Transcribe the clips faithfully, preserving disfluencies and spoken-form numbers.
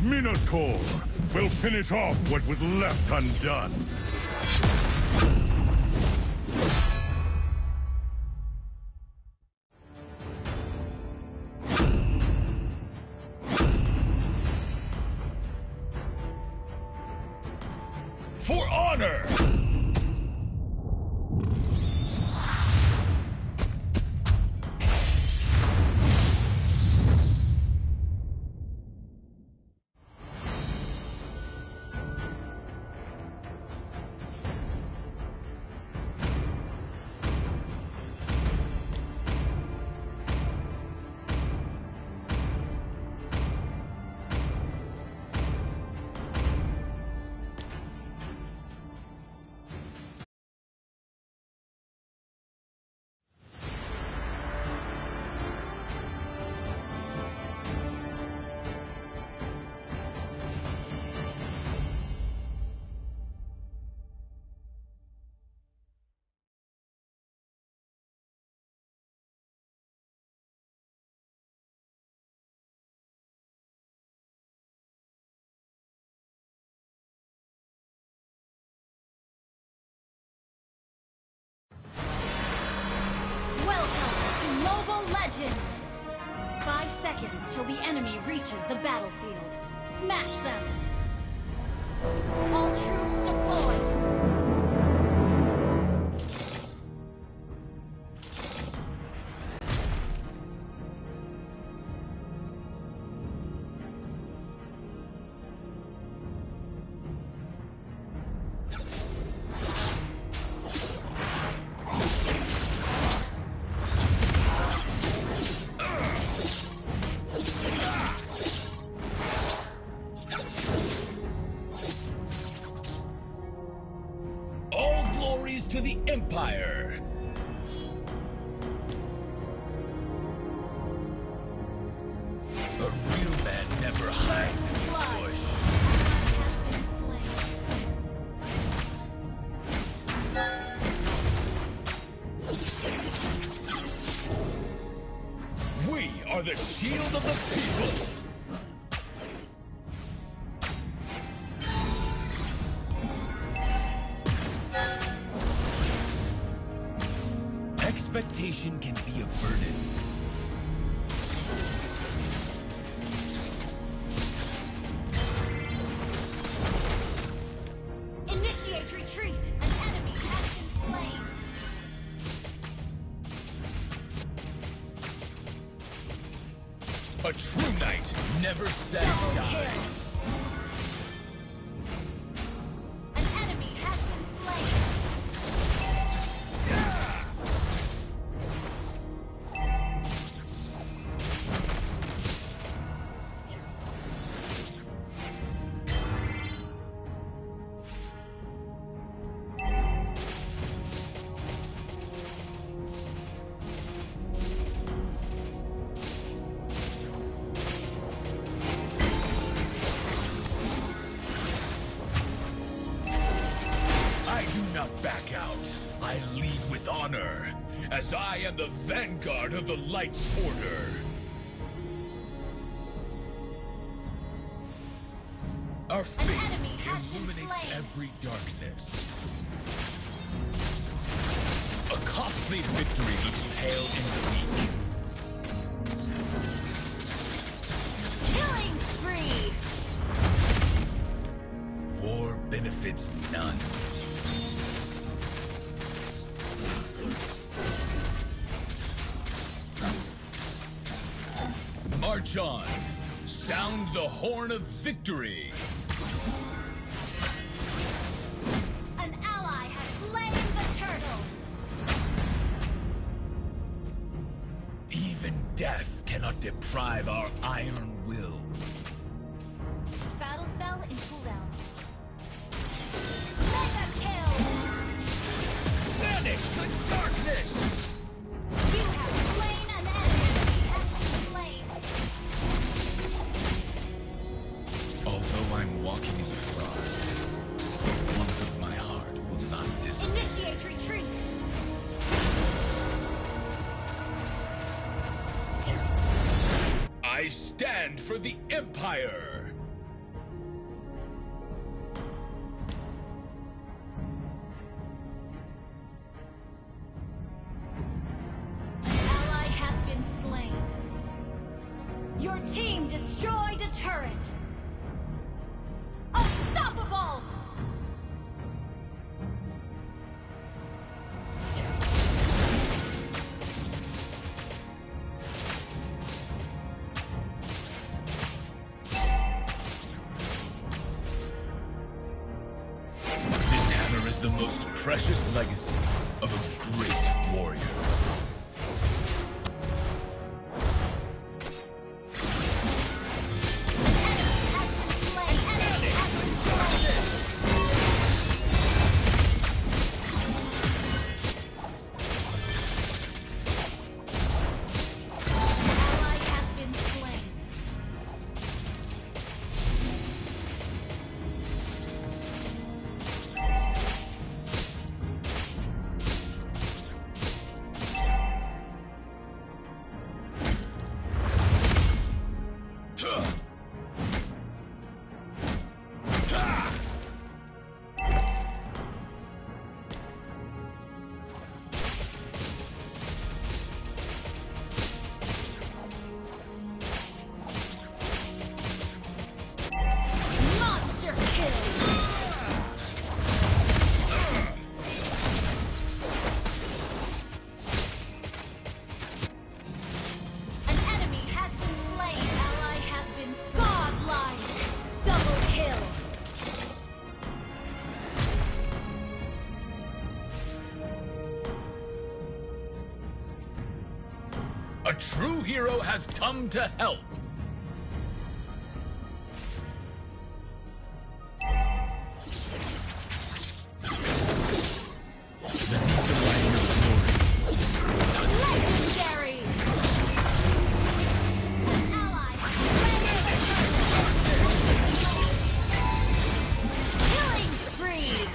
Minotaur will finish off what was left undone. For honor! Legends! Five seconds till the enemy reaches the battlefield. Smash them! All troops deployed! To the Empire! A real man never hides in the bush. We are the shield of the people! Expectation can be a burden. Initiate retreat! An enemy has been slain! A true knight never says Double die. kill! An enemy has been slain! Back out. I lead with honor, as I am the vanguard of the Light's Order. Our faith illuminates every darkness. A costly victory looks pale and weak. Killing spree! War benefits none. March on! Sound the horn of victory! An ally has slain the turtle! Even death cannot deprive our iron will. Battle spell in cooldown. Mega kill! Vanish the darkness! You have slain an enemy! Has been slain! Although I'm walking in the frost, the warmth of my heart will not dissipate. Initiate retreat! I stand for the Empire! Your team destroyed a turret. Unstoppable! This hammer is the most precious legacy of a great warrior. A true hero has come to help. Legendary! An ally killing spree!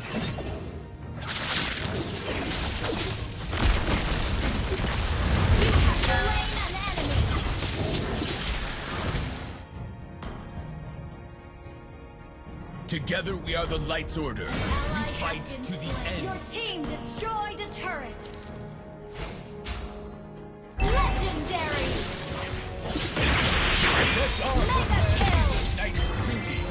Together we are the Light's Order. Ally We fight has been to the slain. end. Your team destroyed a turret. Legendary! Mega kill! Nice thinking.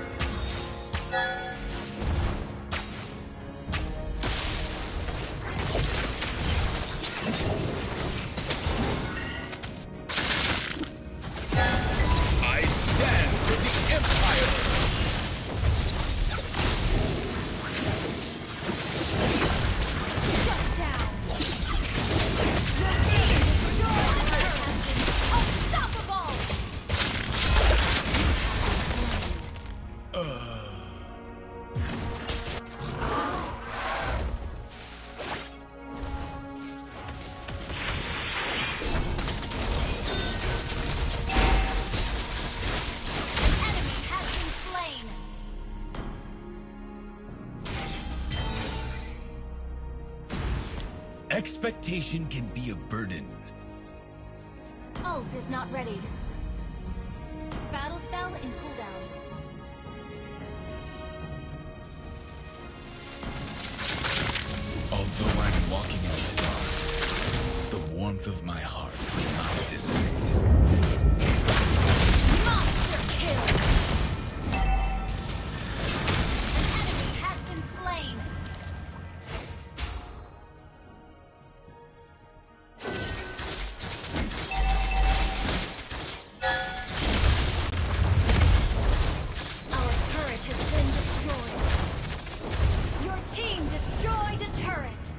I stand for the Empire! Shut down! Your team destroyed a turret. Unstoppable! An enemy has been slain. Expectation can be a burden. Ult is not ready. Battle spell in cooldown. Although I'm walking in the frost, the warmth of my heart will not dissipate. Monster kill! An enemy has been slain. Our turret has been destroyed. Your team destroyed a turret.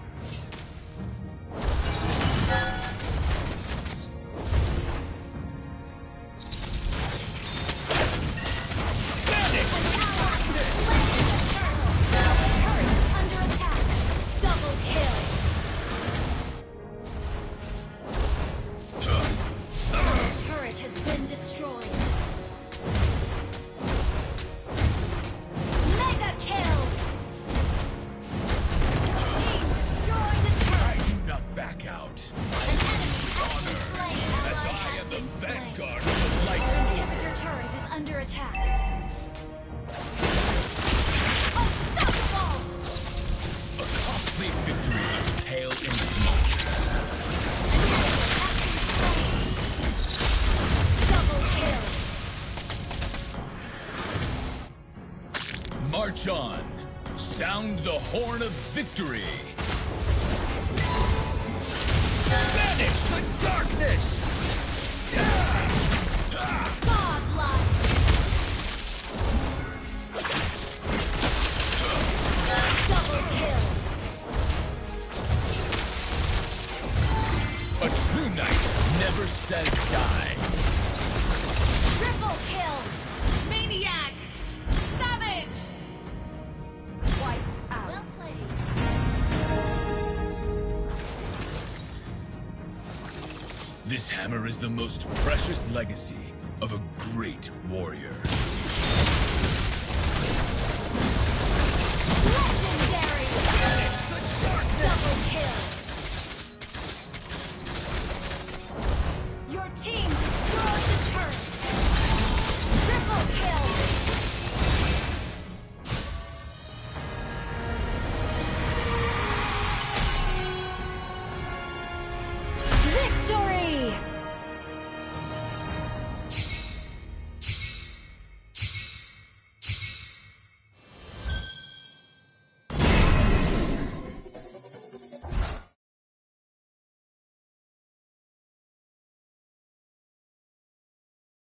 Under attack. Unstoppable! A costly victory must pale in the future. Double March on! Sound the horn of victory! Banish the darkness! Godlike! Double kill! A true knight never says die. Triple kill! Maniac! Savage! Wiped out. Well played. This hammer is the most precious legacy of a great warrior.